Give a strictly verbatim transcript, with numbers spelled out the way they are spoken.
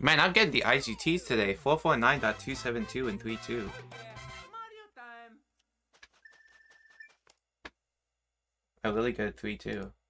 Man, I'm getting the I G Ts today. four four nine point two seven two and three two. A really good three two.